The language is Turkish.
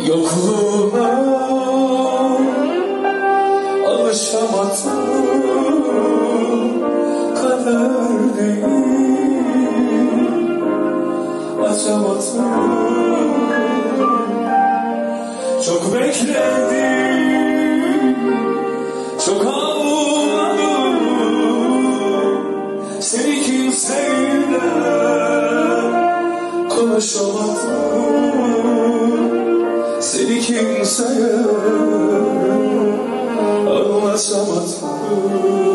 Yokluğuna alışamadım, kader değil, açamadım. Çok bekledim, çok ağladım, seni kimseyle konuşamadım. Seni kimseye anlaşamadım.